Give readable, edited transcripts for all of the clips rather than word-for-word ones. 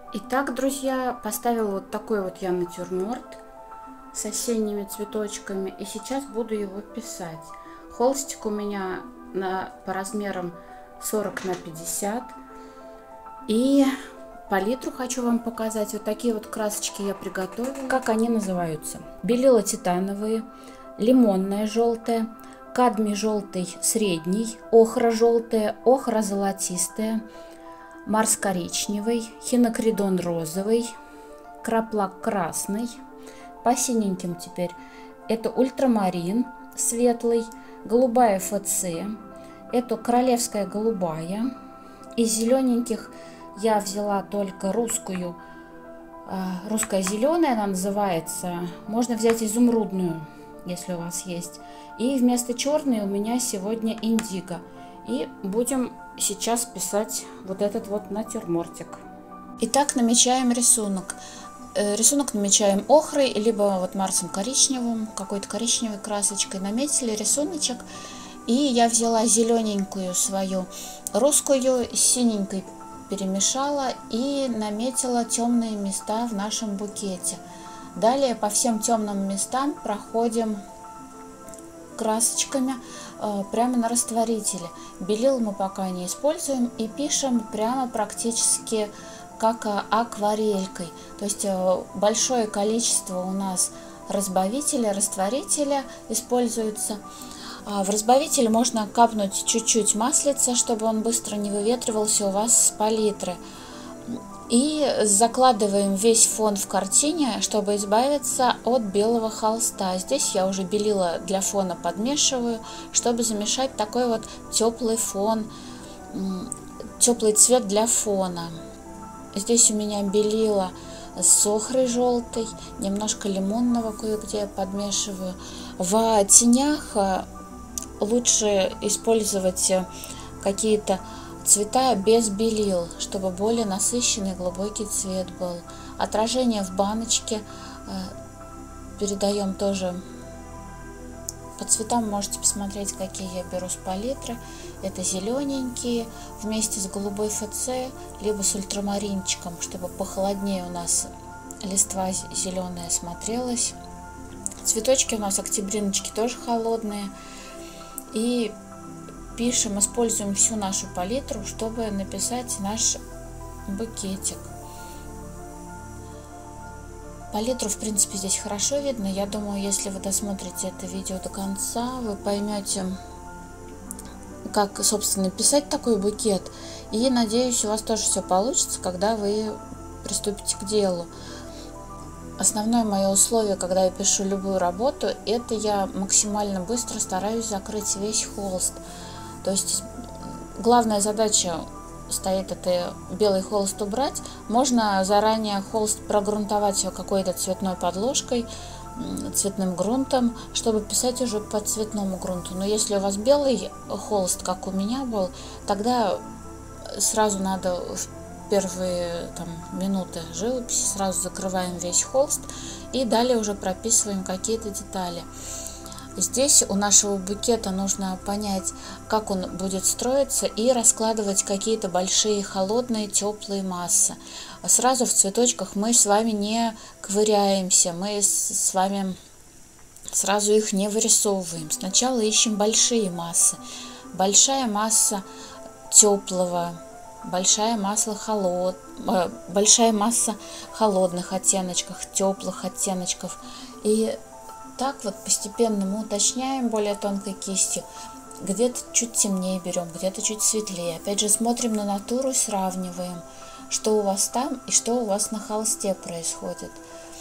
Итак, друзья, поставила вот такой вот я натюрморт с осенними цветочками, и сейчас буду его писать. Холстик у меня по размерам 40 на 50, и палитру хочу вам показать. Вот такие вот красочки я приготовила. Как они называются? Белила титановые, лимонная желтая, кадмий желтый средний, охра желтая, охра золотистая, марс коричневый, хинокридон розовый, краплак красный. По синеньким теперь это ультрамарин светлый, голубая ФЦ, это королевская голубая. Из зелененьких я взяла только русскую, русская зеленая она называется. Можно взять изумрудную, если у вас есть. И вместо черной у меня сегодня индиго. И будем сейчас писать вот этот вот натюрмортик. Итак, намечаем рисунок. Рисунок намечаем охрой, либо вот марсом коричневым, какой-то коричневой красочкой. Наметили рисуночек. И я взяла зелененькую свою русскую, с синенькой перемешала и наметила темные места в нашем букете. Далее по всем темным местам проходим красочками прямо на растворителе. Белил мы пока не используем и пишем прямо практически как акварелькой. То есть большое количество у нас разбавителя, растворителя используется. В разбавитель можно капнуть чуть-чуть маслица, чтобы он быстро не выветривался у вас с палитры. И закладываем весь фон в картине, чтобы избавиться от белого холста. Здесь я уже белила для фона, подмешиваю, чтобы замешать такой вот теплый фон, теплый цвет для фона. Здесь у меня белила с охрой желтой, немножко лимонного кое-где я подмешиваю. В тенях лучше использовать какие-то цвета без белил, чтобы более насыщенный глубокий цвет был. Отражение в баночке передаем тоже. По цветам можете посмотреть, какие я беру с палитры. Это зелененькие вместе с голубой ФЦ, либо с ультрамаринчиком, чтобы похолоднее у нас листва зеленая смотрелась. Цветочки у нас октябриночки тоже холодные. И пишем, используем всю нашу палитру, чтобы написать наш букетик. Палитру, в принципе, здесь хорошо видно. Я думаю, если вы досмотрите это видео до конца, вы поймете, как, собственно, писать такой букет. И, надеюсь, у вас тоже все получится, когда вы приступите к делу. Основное мое условие, когда я пишу любую работу, это я максимально быстро стараюсь закрыть весь холст. То есть главная задача стоит это белый холст убрать. Можно заранее холст прогрунтовать какой-то цветной подложкой, цветным грунтом, чтобы писать уже по цветному грунту. Но если у вас белый холст, как у меня был, тогда сразу надо в первые минуты живописи сразу закрываем весь холст и далее уже прописываем какие-то детали. Здесь у нашего букета нужно понять, как он будет строиться, и раскладывать какие-то большие холодные теплые массы. Сразу в цветочках мы с вами не ковыряемся, мы с вами сразу их не вырисовываем. Сначала ищем большие массы. Большая масса теплого, большая масса холодных оттеночков, теплых оттеночков. И так вот постепенно мы уточняем более тонкой кистью. Где-то чуть темнее берем, где-то чуть светлее. Опять же смотрим на натуру, сравниваем, что у вас там и что у вас на холсте происходит.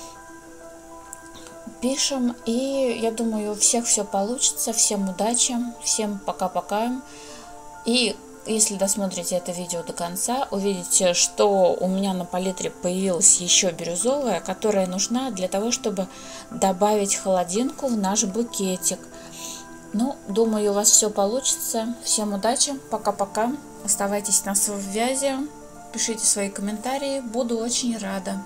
Пишем, и я думаю, у всех все получится. Всем удачи, всем пока-пока. И если досмотрите это видео до конца, увидите, что у меня на палитре появилась еще бирюзовая, которая нужна для того, чтобы добавить холодинку в наш букетик. Ну, думаю, у вас все получится. Всем удачи, пока-пока. Оставайтесь на связи, пишите свои комментарии, буду очень рада.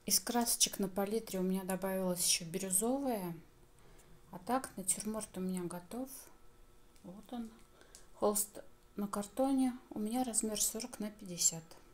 Из красочек на палитре у меня добавилась еще бирюзовая. А так натюрморт у меня готов. Вот он. Холст на картоне. У меня размер 40 на 50.